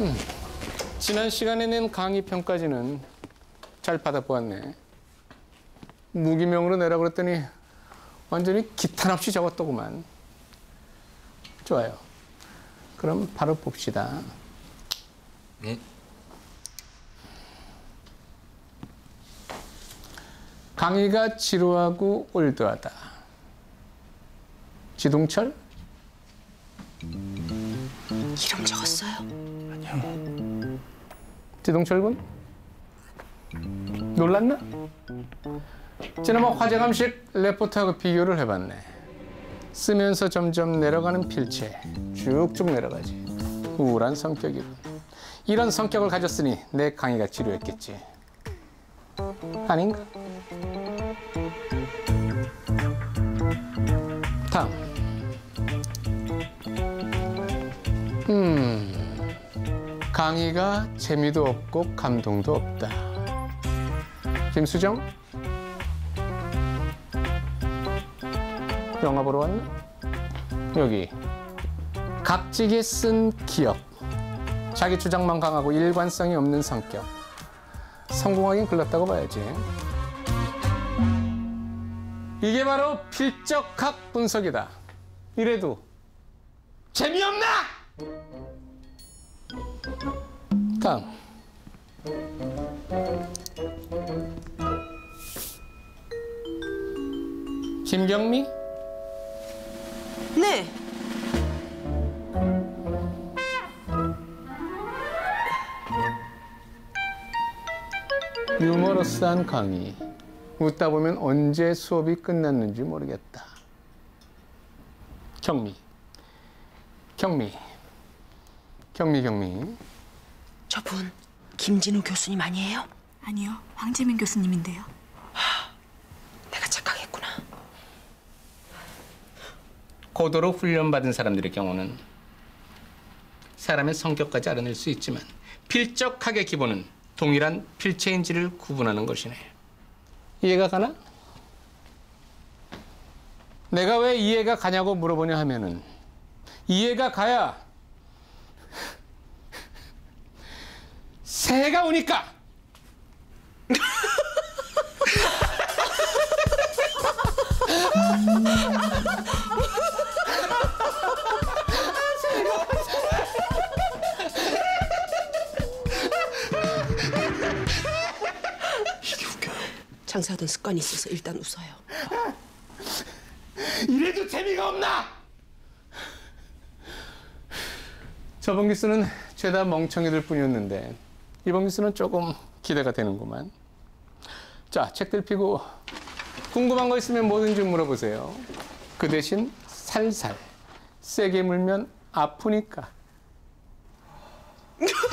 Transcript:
지난 시간에 낸 강의 평가지는 잘 받아보았네. 무기명으로 내라 그랬더니 완전히 기탄 없이 적었더구만. 좋아요. 그럼 바로 봅시다. 네. 강의가 지루하고 올드하다. 지동철? 이름 적었어요? 아니요. 지동철 군? 놀랐나? 지난번 화재감식 레포트하고 비교를 해봤네. 쓰면서 점점 내려가는 필체, 쭉쭉 내려가지. 우울한 성격이군. 이런 성격을 가졌으니 내 강의가 지루했겠지. 아닌가? 다음. 강의가 재미도 없고 감동도 없다. 김수정? 영화 보러 왔나? 여기. 각지게 쓴 기억. 자기 주장만 강하고 일관성이 없는 성격. 성공하긴 글렀다고 봐야지. 이게 바로 필적학 분석이다. 이래도 재미없나? 다음. 김경미? 네. 유머러스한 강의. 웃다 보면 언제 수업이 끝났는지 모르겠다. 경미. 경미. 저분 김진우 교수님 아니에요? 아니요, 황재민 교수님인데요. 내가 착각했구나. 고도로 훈련받은 사람들의 경우는 사람의 성격까지 알아낼 수 있지만 필적학의 기본은 동일한 필체인지를 구분하는 것이네. 이해가 가나? 내가 왜 이해가 가냐고 물어보냐 하면은 이해가 가야 새해가 오니까. 이게 웃겨요. 장사하던 습관이 있어서 일단 웃어요. 이래도 재미가 없나? 저번 기수는 죄다 멍청이들 뿐이었는데 이번 기수는 조금 기대가 되는구만. 자, 책들 피고 궁금한 거 있으면 뭐든지 물어보세요. 그 대신 살살 세게 물면 아프니까.